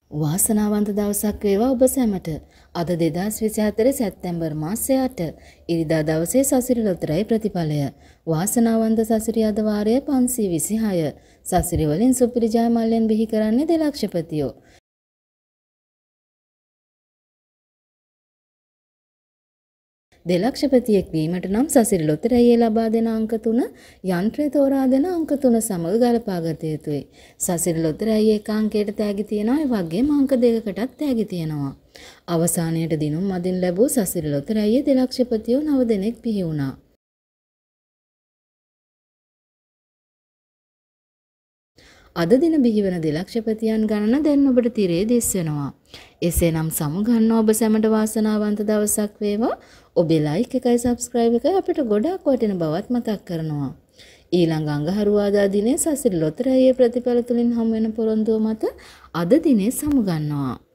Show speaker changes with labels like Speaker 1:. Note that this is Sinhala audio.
Speaker 1: වාසනාවන්ත දවසක් වේවා ඔබ සැමට. අද 2024 සැප්තැම්බර් මාසයේ 8 ඉරිදා දවසේ සසිරි ලොතරැයි ප්‍රතිඵලය. වාසනාවන්ත සසිරි අද වාරය 526. සසිරි වලින් සුපිරි ජය මල්ලෙන් බිහි කරන්නේ දෙලක්ෂපතියෝ. දෙලක්ෂපතියෙක් වීමට නම් සසිරි ලොතරැයියේ ලබා දෙන අංක 3 යන්ත්‍රය තෝරා දෙන අංක 3 සමග ගලපා ගත යුතුයි. සසිරි ලොතරැයියේ එක අංකයට තෑගි තියෙනවා, ඒ වගේම අංක දෙකකටත් තෑගි තියෙනවා. අවසානයේට දිනුම් මදින් ලැබූ සසිරි ලොතරැයියේ දෙලක්ෂපතියෝ 9 දෙනෙක් බිහි වුණා. අද දින බිහිවන දෙලක්ෂපතියන් ගණන දැන් ඔබට තිරේ දිස් වෙනවා. එසේනම් සමුගන්න ඔබ සැමට වාසනාවන්ත දවසක් වේවා. ඔබේ ලයික් එකයි සබ්ස්ක්‍රයිබ් එකයි අපිට ගොඩාක් වටින බවත් මතක් කරනවා. ඊළඟ අඟහරුවාදා දිනේ සසිරි ලොතරැයියේ ප්‍රතිඵල තුලින් හමු වෙන පොරොන්දුව මත අද දිනේ සමුගන්නවා.